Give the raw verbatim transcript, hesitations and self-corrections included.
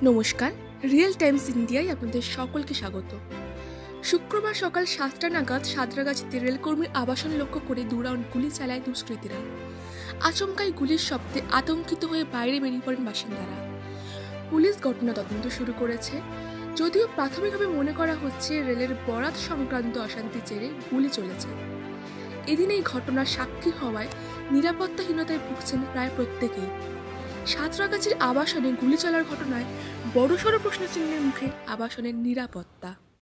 নমস্কার, real Times ইন্ডিয়ায় আপনাদের সকলকে স্বাগত। শুক্রবার সকাল সাতটা নাগাদ সাঁতরাগাছিতে রেলকর্মীর আবাসন লক্ষ্য করে দু রাউন্ড গুলি চালায় দুষ্কৃতীরা। আচমকাই গুলির শব্দে আতঙ্কিত হয়ে বাইরে বেরিয়ে পড়েন বাসিন্দারা। পুলিশ ঘটনা তদন্ত শুরু করেছে, যদিও প্রাথমিকভাবে মনে করা হচ্ছে রেলের বরাত সংক্রান্ত অশান্তি জেরে গুলি চলেছে। এদিন এই ঘটনার সাক্ষী হওয়ায় নিরাপত্তাহীনতায় ভুগছেন প্রায় প্রত্যেকেই। সাঁতরাগাছির আবাসনে গুলি চলার ঘটনায় বড়সড় প্রশ্নচিহ্নের মুখে আবাসনের নিরাপত্তা।